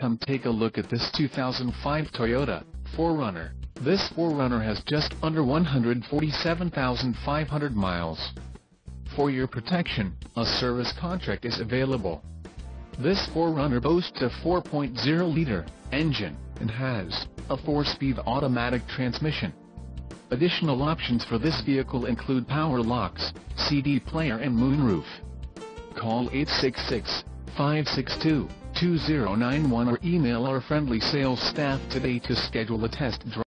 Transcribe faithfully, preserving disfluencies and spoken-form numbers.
come take a look at this two thousand five Toyota four runner. This four runner has just under one hundred forty-seven thousand five hundred miles. For your protection, a service contract is available. This four runner boasts a four point oh liter engine and has a four-speed automatic transmission. Additional options for this vehicle include power locks, C D player and moonroof. Call eight six six, five six two, two zero nine one or email our friendly sales staff today to schedule a test drive.